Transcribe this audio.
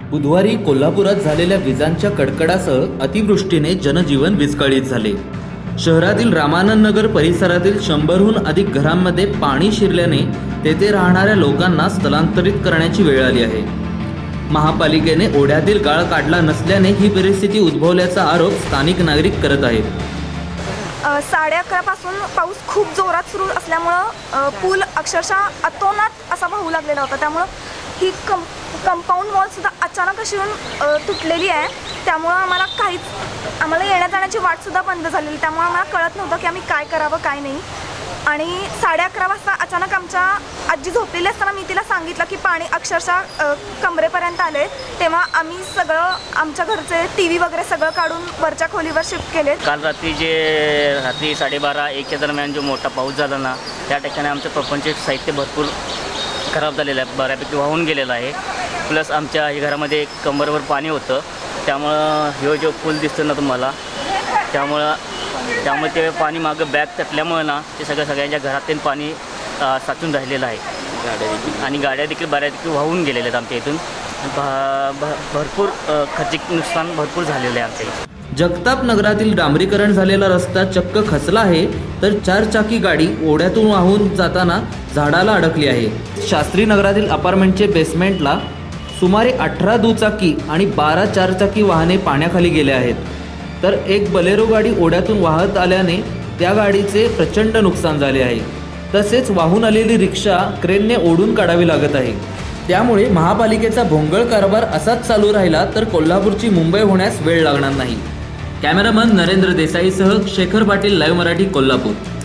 बुधवारी कोल्हापुरात झालेल्या विजांच्या कडकडासह अतिवृष्टीने जनजीवन विस्कळीत झाले। शहरातील रामानंद नगर परिसरातील 100हून अधिक घरांमध्ये पाणी शिरल्याने तेथे राहणाऱ्या लोकांना स्थलांतरित करण्याची वेळ आली आहे। महापालिकेने ओढ्यातील गाळ काढला नसल्याने ही परिस्थिती उद्भवल्याचा आरोप स्थानिक नागरिक करत आहेत। 11:30 पासून पाऊस खूप जोरात सुरू असल्यामुळे पूल अक्षरशः अतोनात असा वाहू लागलेला होता। त्यामुळे ही कंपाऊंड वॉल सुद्धा अचानक अशी येऊन तुटलेली आहे। त्यामुळे आम्हाला येण्या जाण्याची वाट सुद्धा बंद झालेली। त्यामुळे आम्हाला कळत नव्हतं की आम्ही काय करावं काय नाही। आणि 11:30 वाजता अचानक आमच्या आजी झोपलेली असताना मी तिला सांगितलं की पाणी अक्षरशः कमरेपर्यंत आले। तेव्हा आम्ही सगळं आमच्या घरचे टीव्ही वगैरे सगळं काढून वरच्या खोलीवर शिफ्ट केले। काल रात्री 12:30-1च्या दरम्यान जो मोठा पाऊस झाला ना, त्या ठिकाणी आमचं प्रपंच साहित्य भरपूर खराब झालेलं आहे, बऱ्यापैकी वाहून गेलेलं आहे। प्लस आमच्या घरामध्ये कमरवर पाणी होतं। त्यामुळं ह्यो जो पूल दिसतो ना तुम्हाला, त्यामुळे ते पाणी मागं बॅग तटल्यामुळे ना ते सगळ्यांच्या घरातून पाणी साचून राहिलेलं आहे आणि गाड्या देखील बऱ्यापैकी वाहून गेलेल्या आहेत आमच्या इथून। भरपूर खर्चिक नुकसान भरपूर झालेलं आहे आमच्या इथे। जगताप नगरातील डांबरीकरण झालेला रस्ता चक्क खचला आहे, तर 4 चाकी गाडी ओढ्यातून वाहून जाताना झाडाला अडकली आहे। शास्त्री नगरातील अपार्टमेंटचे बेसमेंटला सुमारे 18 दुचाकी आणि 12 4चाकी वाहने पाण्याखाली गेले आहेत, तर एक बलेरो गाडी ओढ्यातून वाहत आल्याने त्या गाडीचे प्रचंड नुकसान झाले आहे। तसेच वाहून आलेली रिक्षा क्रेनने ओढून काढावी लागत आहे। त्यामुळे महापालिकेचा भोंगळ कारभार असाच चालू राहिला तर कोल्हापूरची मुंबई होण्यास वेळ लागणार नाही। कॅमेरामन नरेंद्र देसाईसह शेखर पाटील, लाईव्ह मराठी, कोल्हापूर।